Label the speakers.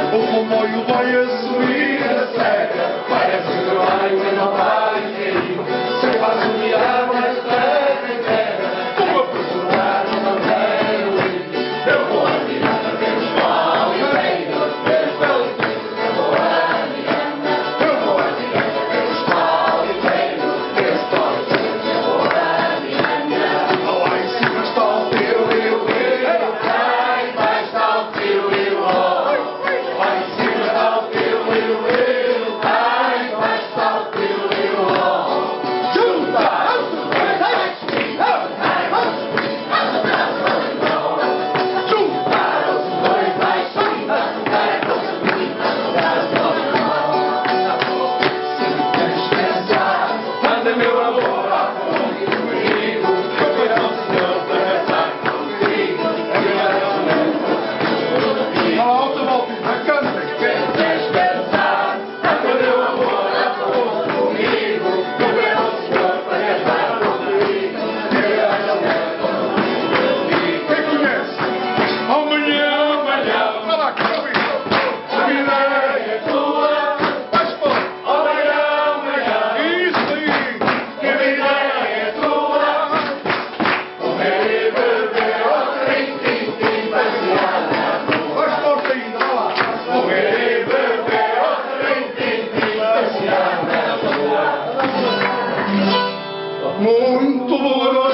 Speaker 1: O comboio vai a subir a serra, parece que vai, mas não vai cair. Sem passo de água, terra em terra, uma personagem não quero ir. Eu vou a Miranda ver os pauleiros, ver os pauleiros, eu vou a Miranda. Eu vou a Miranda ver os pauleiros, ver os pauleiros, eu vou a Miranda. Lá em cima está o teu rio, lá embaixo está o teu rio. Lá em cima está o teu rio, lá embaixo está o teu rio. Junta! Anda meu amor, a comigo, eu virão senhor para estar contigo. Alto, volta, canta. Queres pensar, anda meu amor, a comigo, eu virão senhor para estar contigo. Quem conhece? Amanhã, amanhã, vai lá, que eu vi. A ideia é tua, vais fora. Amanhã, amanhã, isso aí. Que a ideia é tua. Comer e beber, outra tim, passear na rua. Vais forte ainda, vai lá. Comer e beber, outra tim, passear na rua. Muito